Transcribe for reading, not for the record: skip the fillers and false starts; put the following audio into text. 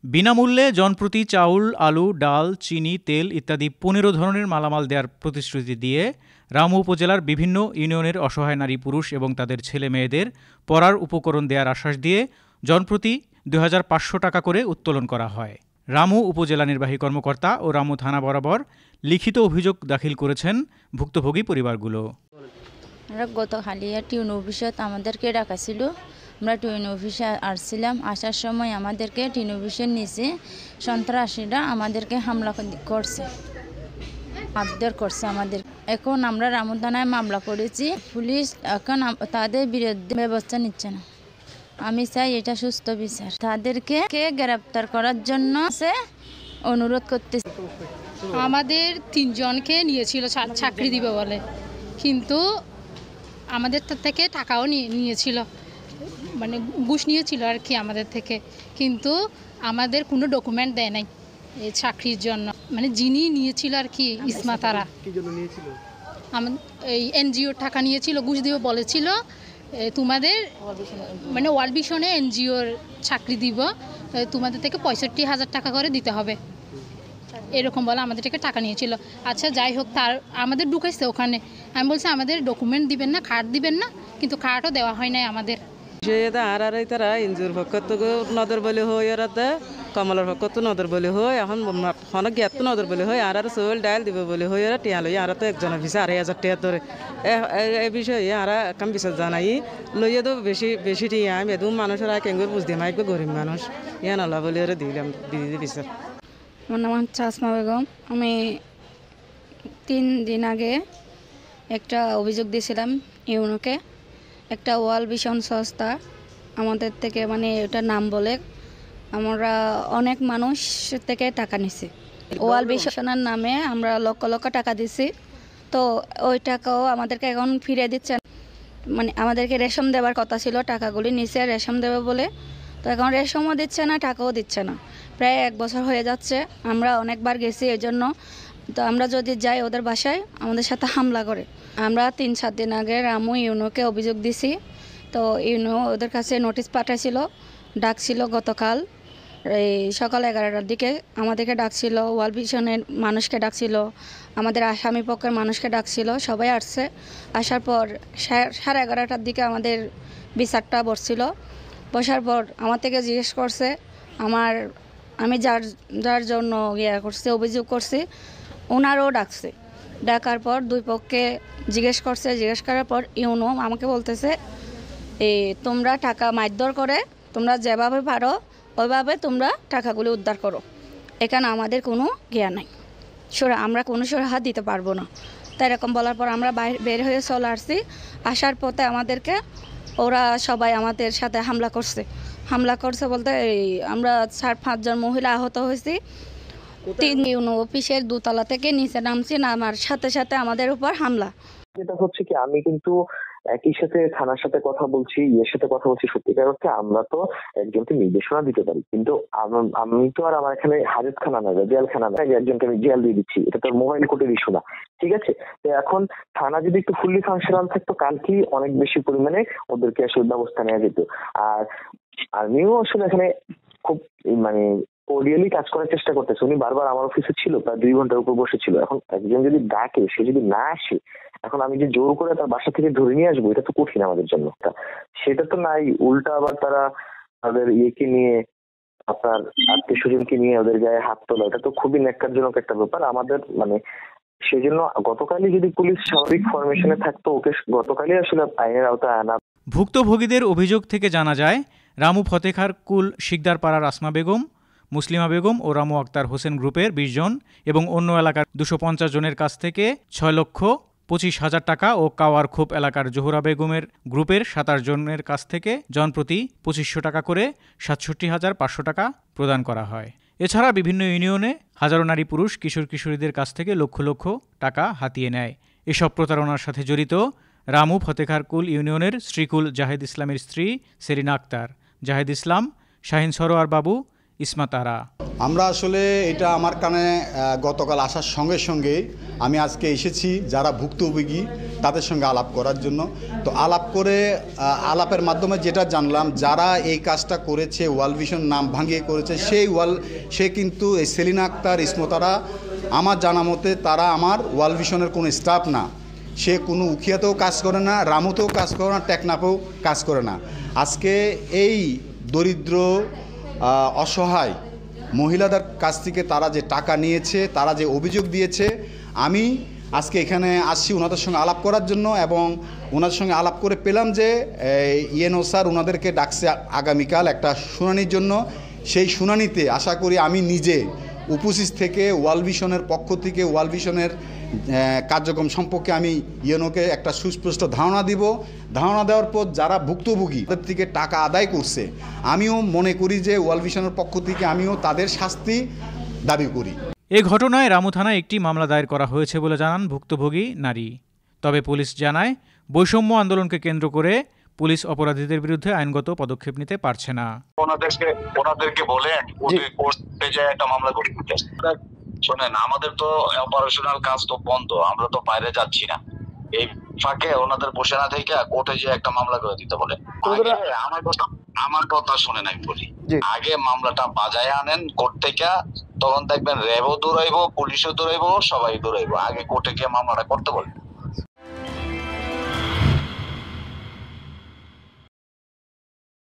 বিনামূল্যে জনপ্রতি চাউল, আলু, ডাল, চিনি, তেল ইত্যাদি ১৫ ধরনের মালামাল দেওয়ার প্রতিশ্রুতি দিয়ে রামু উপজেলার বিভিন্ন ইউনিয়নের অসহায় নারী পুরুষ এবং তাদের ছেলে মেয়েদের পড়ার উপকরণ দেওয়ার আশ্বাস দিয়ে জনপ্রতি ২৫০০ টাকা করে উত্তোলন করা হয়। রামু উপজেলা নির্বাহী কর্মকর্তা ও রামু থানা বরাবর লিখিত অভিযোগ দাখিল করেছেন ভুক্তভোগী পরিবারগুলো। গত হালিয়া টিউন অফিসত আমাদেরকে ডাকা ছিল। আমরা টিউন অফিসে আসছিলাম। আসার সময় আমাদেরকে টিউন অফিসের নিচে সন্ত্রাসীরা আমাদেরকে হামলা করছে, মারধর করছে আমাদের। এখন আমরা রামু থানায় মামলা করেছি। পুলিশ এখন তাদের বিরুদ্ধে ব্যবস্থা নিচ্ছে না। আমি চাই এটা সুস্থ বিচার। তাদেরকে গ্রেপ্তার করার জন্য অনুরোধ করতেছি। আমাদের ৩ জনকে নিয়েছিল চাকরি দিবে বলে, কিন্তু আমাদের থেকে টাকাও নিয়েছিল, মানে ঘুষ নিয়েছিল আর কি আমাদের থেকে, কিন্তু আমাদের কোনো ডকুমেন্ট দেয় নাই এই চাকরির জন্য। মানে যিনি নিয়েছিল আর কি ইসমাতারা, এই এনজিওর টাকা নিয়েছিল, ঘুষ দিয়ে বলেছিল তোমাদের মানে ওয়ার্ল্ড ভিশনে এনজিওর চাকরি দিব, তোমাদের থেকে ৬৫,০০০ টাকা করে দিতে হবে, এরকম বলে আমাদের থেকে টাকা নিয়েছিল। আচ্ছা যাই হোক, তার আমাদের ঢুকাইছে ওখানে। আমি বলছি আমাদের ডকুমেন্ট দিবেন না, কার্ড দিবেন না, কিন্তু কার্ডও দেওয়া হয় নাই আমাদের। তারা ইঞ্জুর পক্ষ নদর বলে হয়, ওরা কমলার পক্ষ নদর বলে হয়, এখন অনেক জ্ঞাত নদর বলে হয়, আর চৌল ডাইল দিব বলে হয়, ওরা টিয়া লই, আর তো একজনের পিছিয়ে ২৫০০ টাকা ধরে। এই বিষয়ে আর কাম বিচার জানাই লইয়া তো বেশি টিয়া আমি এদম মানুষের কেঙ্গুর বুঝতে মাইকবে গরিব মানুষ ইয়া নলা বলে ওরা দিলাম দিদি বিচার। আমার নাম হচ্ছে আসমা বেগম। আমি ৩ দিন আগে একটা অভিযোগ দিয়েছিলাম ইউনোকে। একটা ওয়ার্ল্ড ভিশন সংস্থা আমাদের থেকে, মানে এটা নাম বলে, আমরা অনেক মানুষ থেকে টাকা নিছি। ওয়ার্ল্ড ভিশনের নামে আমরা লক্ষ লক্ষ টাকা দিছি। তো ওই টাকাও আমাদেরকে এখন ফিরিয়ে দিচ্ছে। মানে আমাদেরকে রেশম দেওয়ার কথা ছিল, টাকাগুলি নিচে রেশম দেবে বলে, তো এখন রেশমও দিচ্ছে না, টাকাও দিচ্ছে না। প্রায় ১ বছর হয়ে যাচ্ছে। আমরা অনেকবার গেছি এই জন্য। তো আমরা যদি যাই ওদের বাসায়, আমাদের সাথে হামলা করে। আমরা ৩-৪ দিন আগে রামু ইউনোকে অভিযোগ দিছি। তো ইউনো ওদের কাছে নোটিশ পাঠাইছিল, ডাকছিল গতকাল এই সকাল 11টার দিকে আমাদেরকে ডাকছিল, ওয়ার্ল্ড ভিশনের মানুষকে ডাকছিল, আমাদের আসামি পক্ষের মানুষকে ডাকছিল, সবাই আসছে। আসার পর 11:30টার দিকে আমাদের বিচারটা বসছিল। বসার পর আমার থেকে জিজ্ঞেস করছে আমি যার জন্য করছি, অভিযোগ করছি, ওনারও ডাকছে। ডাকার পর ২ পক্ষে জিজ্ঞেস করার পর ইউনো আমাকে বলতেছে তোমরা টাকা মারধর করে, তোমরা যেভাবে পারো ওইভাবে তোমরা টাকাগুলি উদ্ধার করো, এখানে আমাদের কোনো জ্ঞান নাই, আমরা কোনো সুরাহা দিতে পারবো না। তাই এরকম বলার পর আমরা বের হয়ে চলে আসছি। আসার পথে আমাদেরকে ওরা সবাই আমাদের সাথে হামলা করছে বলতে আমরা ৪-৫ জন মহিলা আহত হয়েছি। ৩ ইউনো অফিসের ২তলা থেকে নিচে নামছি, নামার সাথে সাথে আমাদের উপর হামলা। যেটা হচ্ছে কি, আমি কিন্তু একই সাথে থানার সাথে কথা বলছি, সাথে কথা বলছি। সত্যিকার অর্থে আমরা তো একজনকে নির্দেশনা দিতে পারি, কিন্তু আমি তো আর আমার এখানে হাজতখানা না, জেলখানা না, একজনকে আমি জেল দিয়ে দিচ্ছি, এটা তো মোবাইল কোর্টের ইস্যু না। ঠিক আছে, তো এখন থানা যদি একটু ফুললি ফাংশনাল থাকতো, কালকেই অনেক বেশি পরিমাণে ওদেরকে আসলে ব্যবস্থা নেওয়া যেত। আর আমিও আসলে এখানে খুব মানে কোর্ডিয়ালি কাজ করার চেষ্টা করতেছে। উনি বারবার আমার অফিসে ছিল, প্রায় ২ ঘন্টার উপর বসেছিল। এখন একজন যদি ডাকে, সে যদি না আসে, এখন আমি যে জোর করে তার বাসা থেকে ধরে নিয়ে আসবো, এটা তো কঠিন আমাদের জন্য। সেটা তো নাই, উল্টা আবার তারা তাদের ইয়েকে নিয়ে, আপনার আত্মীয় স্বজনকে নিয়ে ওদের গায়ে হাত তোলা, এটা তো খুবই ন্যাক্কারজনক একটা ব্যাপার আমাদের। মানে সেই জন্য গতকালই যদি পুলিশ স্বাভাবিক ফরমেশনে থাকতো, ওকে গতকালই আসলে আইনের আওতায় আনা। ভুক্তভোগীদের অভিযোগ থেকে জানা যায়, রামু ফতেখার কুল শিকদারপাড়ার আসমা বেগম, মুসলিমা বেগম ও রামু আক্তার হোসেন গ্রুপের ২০ জন এবং অন্য এলাকার ২৫০ জনের কাছ থেকে ৬,২৫,০০০ টাকা ও কাওয়ার খোপ এলাকার জোহরা বেগমের গ্রুপের ২৭ জনের কাছ থেকে জনপ্রতি ২৫০০ টাকা করে ৬৭,৫০০ টাকা প্রদান করা হয়। এছাড়া বিভিন্ন ইউনিয়নে হাজারো নারী পুরুষ কিশোর কিশোরীদের কাছ থেকে লক্ষ লক্ষ টাকা হাতিয়ে নেয়। এসব প্রতারণার সাথে জড়িত রামু ফতেখার কুল ইউনিয়নের শ্রীকুল জাহেদ ইসলামের স্ত্রী সেরিনা আক্তার, জাহেদ ইসলাম, শাহিন সরোয়ার বাবু, ইসমাতারা। আমরা আসলে এটা আমার কানে গতকাল আসার সঙ্গে সঙ্গে আমি আজকে এসেছি। যারা ভুক্তভোগী তাদের সঙ্গে আলাপ করার জন্য। তো আলাপ করে আলাপের মাধ্যমে যেটা জানলাম, যারা এই কাজটা করেছে, ওয়ার্ল্ড ভিশন নাম ভাঙিয়ে করেছে, সে কিন্তু এই সেলিনা আক্তার ইসমতারা আমার জানা মতে তারা আমার ওয়ার্ল্ড ভিশনের কোনো স্টাফ না। সে কোনো উখিয়াতেও কাজ করে না, রামুতেও কাজ করে না, টেকনাফেও কাজ করে না। আজকে এই দরিদ্র অসহায় মহিলাদের কাছ থেকে তারা যে টাকা নিয়েছে, তারা যে অভিযোগ দিয়েছে, আমি আজকে এখানে আসছি ওনাদের সঙ্গে আলাপ করার জন্য। এবং ওনাদের সঙ্গে আলাপ করে পেলাম যে ইএনও স্যার ওনাদেরকে ডাকছে আগামীকাল একটা শুনানির জন্য। সেই শুনানিতে আশা করি আমি নিজে উপস্থিত থেকে ওয়ার্ল্ড ভিশনের পক্ষ থেকে ওয়ার্ল্ড ভিশনের কার্যক্রম সম্পর্কে আমি ইএনওকে একটা সুস্পষ্ট ধারণা দিব। ধারণা দেওয়ার পর যারা ভুক্তভোগী তাদের থেকে টাকা আদায় করছে, আমিও মনে করি যে ওয়ার্ল্ড ভিশনের পক্ষ থেকে আমিও তাদের শাস্তি দাবি করি। এ ঘটনায় রামু থানায় একটি মামলা দায়ের করা হয়েছে বলে জানান ভুক্তভোগী নারী। তবে পুলিশ জানায়, বৈষম্য আন্দোলনকে কেন্দ্র করে পুলিশ অপরাধীদের বিরুদ্ধে আইনগত পদক্ষেপ নিতে পারছে না। ওনাদেরকে বলেন কোর্টে যে একটা মামলা করে দিতে। শোনেন, আমাদের তো অপারেশনাল কাজ তো বন্ধ, আমরা তো বাইরে যাচ্ছি না। এই ফাঁকে ওনাদের বসে না থেকে কোর্টে যে একটা মামলা করে দিতে বলে। আমার কথা শুনে নাই বলি, আগে মামলাটা বাজায় আনেন কোর্ট থেকে, তখন দেখবেন র্যাবও দৌড়াইবো, পুলিশও দৌড়াইবো, সবাই দৌড়াইবো। আগে কোর্টে গিয়ে মামলাটা করতে বলে।